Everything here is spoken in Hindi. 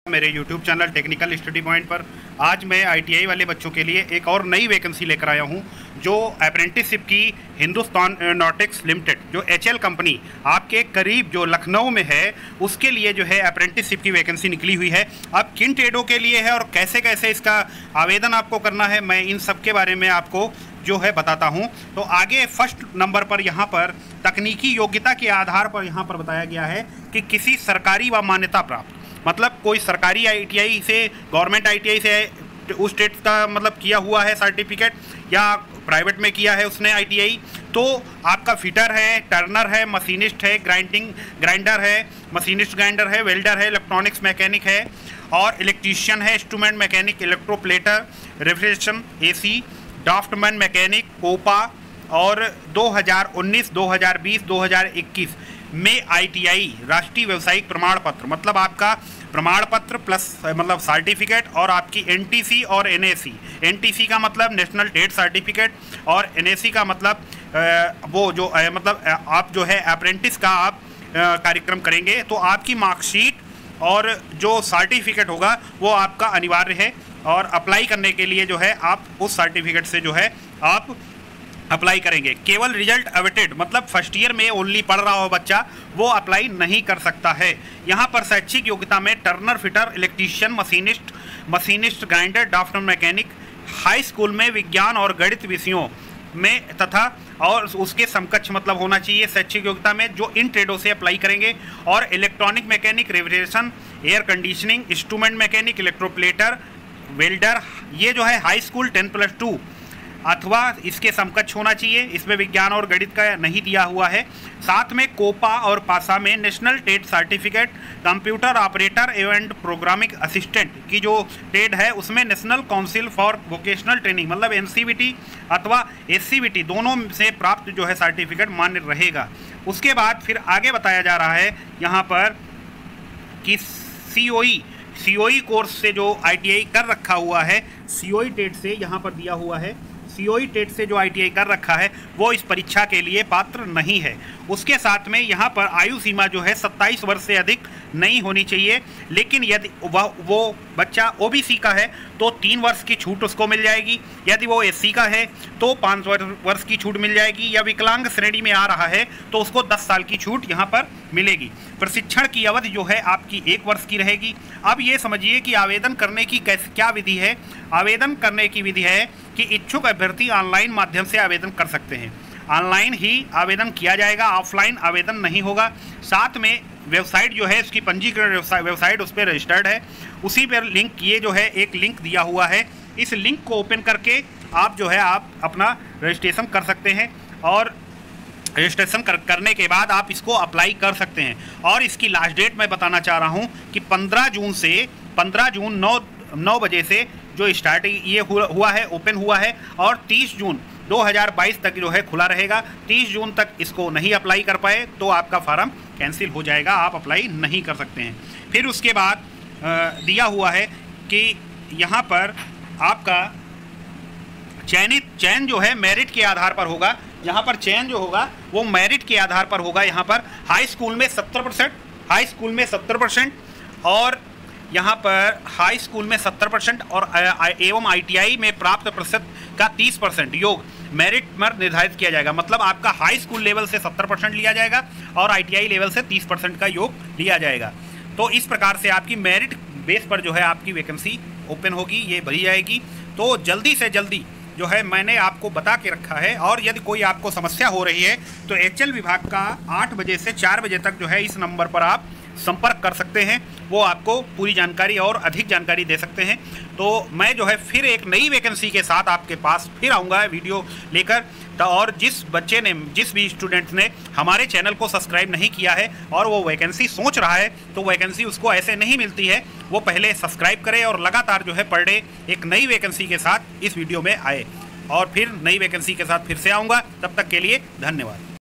मेरे YouTube channel technical study point पर आज मैं ITI वाले बच्चों के लिए एक और नई वैकेंसी लेकर आया हूं, जो अप्रेंटिसशिप की हिंदुस्तान एरोनॉटिक्स लिमिटेड जो HL कंपनी आपके करीब जो लखनऊ में है उसके लिए जो है अप्रेंटिसशिप की वैकेंसी निकली हुई है। अब किन ट्रेडों के लिए है और कैसे कैसे इसका आवेदन आपको करना है, मैं इन सब के बारे में आपको जो है बताता हूं। तो आगे फर्स्ट नंबर पर यहाँ पर तकनीकी योग्यता के आधार पर यहाँ पर बताया गया है कि किसी सरकारी व मान्यता प्राप्त, मतलब कोई सरकारी ITI से, गवर्नमेंट ITI से उस स्टेट का मतलब किया हुआ है सर्टिफिकेट, या प्राइवेट में किया है उसने ITI, तो आपका फिटर है, टर्नर है, मशीनिस्ट है, ग्राइंडर है, मशीनिस्ट ग्राइंडर है, वेल्डर है, इलेक्ट्रॉनिक्स मैकेनिक है और इलेक्ट्रीशियन है, instrument mechanic, electroplater, refrigeration, AC, draughtsman mechanic, COPA और 2019, 2020, 2021 में ITI राष्ट्रीय व्यावसायिक प्रमाण पत्र, मतलब आपका प्रमाण पत्र प्लस मतलब सर्टिफिकेट, और आपकी NTC और NAC। NTC का मतलब नेशनल ट्रेड सर्टिफिकेट और NAC का मतलब वो जो मतलब आप जो है अप्रेंटिस का आप कार्यक्रम करेंगे तो आपकी मार्कशीट और जो सर्टिफिकेट होगा वो आपका अनिवार्य है। और अप्लाई करने के लिए जो है आप उस सर्टिफिकेट से जो है आप अप्लाई करेंगे। केवल रिजल्ट अवेटेड, मतलब फर्स्ट ईयर में ओनली पढ़ रहा हो बच्चा, वो अप्लाई नहीं कर सकता है। यहाँ पर शैक्षिक योग्यता में turner, fitter, electrician, machinist grinder, draughtsman mechanic, high school में विज्ञान और गणित विषयों में तथा और उसके समकक्ष मतलब होना चाहिए शैक्षिक योग्यता में, जो इन ट्रेडों से अप्लाई करेंगे। और electronic mechanic, refrigeration, air conditioning, instrument mechanic, electroplater, welder, ये जो है हाई स्कूल 10+2 अथवा इसके समकक्ष होना चाहिए। इसमें विज्ञान और गणित का नहीं दिया हुआ है। साथ में कोपा और पासा में national trade certificate, computer operator एवं प्रोग्रामिंग असिस्टेंट की जो ट्रेड है उसमें national council for vocational training मतलब NCVT अथवा SCVT दोनों से प्राप्त जो है सर्टिफिकेट मान्य रहेगा। उसके बाद फिर आगे बताया जा रहा है यहाँ पर कि COE कोर्स से जो ITI कर रखा हुआ है, COE टेट से यहाँ पर दिया हुआ है, COE टेट से जो ITI कर रखा है वो इस परीक्षा के लिए पात्र नहीं है। उसके साथ में यहाँ पर आयु सीमा जो है 27 वर्ष से अधिक नहीं होनी चाहिए, लेकिन यदि वो बच्चा OBC का है तो 3 वर्ष की छूट उसको मिल जाएगी, यदि वो SC का है तो 5 वर्ष की छूट मिल जाएगी, या विकलांग श्रेणी में आ रहा है तो उसको 10 साल की छूट यहाँ पर मिलेगी। प्रशिक्षण की अवधि जो है आपकी 1 वर्ष की रहेगी। अब ये समझिए कि आवेदन करने की क्या विधि है। आवेदन करने की विधि है कि इच्छुक अभ्यर्थी ऑनलाइन माध्यम से आवेदन कर सकते हैं। ऑनलाइन ही आवेदन किया जाएगा, ऑफलाइन आवेदन नहीं होगा। साथ में वेबसाइट जो है उसकी पंजीकरण वेबसाइट उस पर रजिस्टर्ड है, उसी पर लिंक, ये जो है एक लिंक दिया हुआ है, इस लिंक को ओपन करके आप जो है आप अपना रजिस्ट्रेशन कर सकते हैं और रजिस्ट्रेशन करने के बाद आप इसको अप्लाई कर सकते हैं। और इसकी लास्ट डेट मैं बताना चाह रहा हूं कि 15 जून 9 बजे से जो स्टार्ट ये हुआ है, ओपन हुआ है, और 30 जून 2022 तक जो है खुला रहेगा। 30 जून तक इसको नहीं अप्लाई कर पाए तो आपका फार्म कैंसिल हो जाएगा, आप अप्लाई नहीं कर सकते हैं। फिर उसके बाद दिया हुआ है कि यहाँ पर आपका चयन जो है मेरिट के आधार पर होगा। यहाँ पर चयन जो होगा वो मेरिट के आधार पर होगा। यहाँ पर हाई स्कूल में 70% और यहाँ पर हाई स्कूल में 70% और एवं ITI में प्राप्त प्रतिशत का 30% योग मेरिट पर निर्धारित किया जाएगा। मतलब आपका हाई स्कूल लेवल से 70% लिया जाएगा और ITI लेवल से 30% का योग लिया जाएगा। तो इस प्रकार से आपकी मेरिट बेस पर जो है आपकी वैकेंसी ओपन होगी, ये भरी जाएगी। तो जल्दी से जल्दी जो है मैंने आपको बता के रखा है। और यदि कोई आपको समस्या हो रही है तो HL विभाग का 8 बजे से 4 बजे तक जो है इस नंबर पर आप संपर्क कर सकते हैं, वो आपको पूरी जानकारी और अधिक जानकारी दे सकते हैं। तो मैं जो है फिर एक नई वैकेंसी के साथ आपके पास फिर आऊँगा वीडियो लेकर। तो और जिस भी स्टूडेंट ने हमारे चैनल को सब्सक्राइब नहीं किया है और वो वैकेंसी सोच रहा है तो वैकेंसी उसको ऐसे नहीं मिलती है, वो पहले सब्सक्राइब करे और लगातार जो है पर डे एक नई वैकेंसी के साथ इस वीडियो में आए। और फिर नई वैकेंसी के साथ फिर से आऊँगा, तब तक के लिए धन्यवाद।